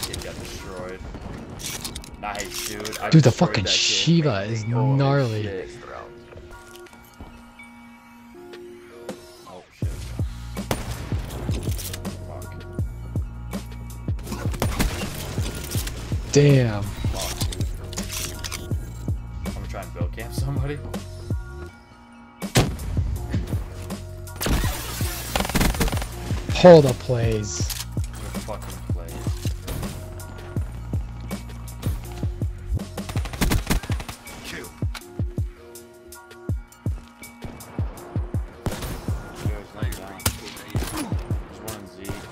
kid got destroyed. Nice, dude. Dude, the fucking Shiva is gnarly. Shit. Oh shit. Fuck. Damn. Fuck, dude. I'm gonna try and bill camp somebody. Hold up, plays. Good fucking play. Kill. There's one in Z.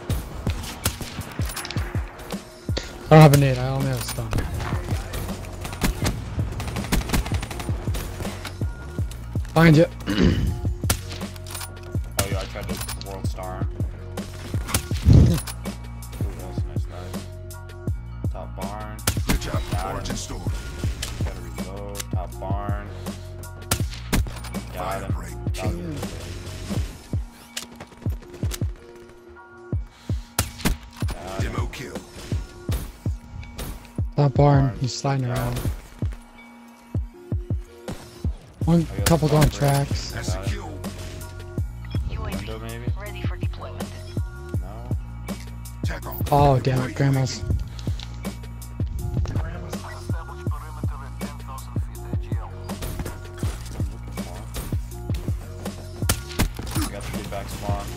I don't have a nade, I only have a stun. Find you. Oh yeah, I tried to world star him. Ooh, that was a nice dive. Top barn. Good job. Got Origin him. story. Gotta reload. Top barn. Got Fire him. break. That was it. Got him. Demo kill. Top barn, he's sliding around. One I got couple the going bomb tracks. That's a kill. Window maybe? Ready for deployment. No. Tech on. Oh, damn it, grandma's. I got the feedback spawn.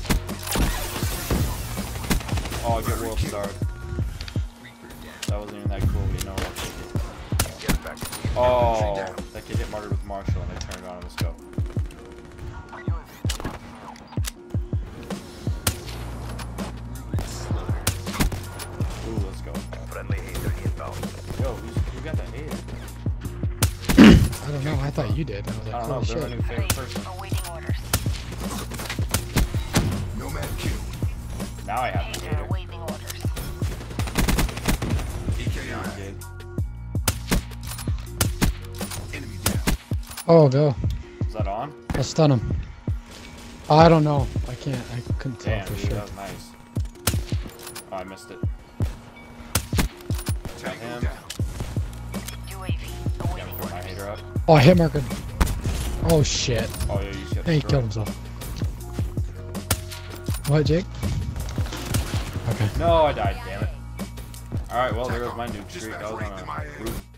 Oh, I get world starred. That wasn't even that cool, but you know what? Oh, that kid hit martyred with Marshall and I turned on the scope. Ooh, let's go. Friendly hater inbound. Yo, who got that hater? I don't know, I thought you did. I was I like, don't know, holy they're my shit. new favorite person. Awaiting orders. Nomad kill. Now I have the Hater hater. awaiting orders. EKI. Kid. Enemy down. Oh, go. Is that on? I'll stun him. Oh, I don't know. I can't, I couldn't tell Damn, for dude, sure. that was nice. Oh, I missed it. Got Tango him. down. UAV Gotta awaiting put my orders. hater up. Oh, I hit marker. Oh, shit. Oh, yeah, you should have Hey, he destroyed killed it. himself. What, Jake? Okay. No, I died, damn it. Alright, well, there goes my nuke Just streak. I left was right on to my a head. blue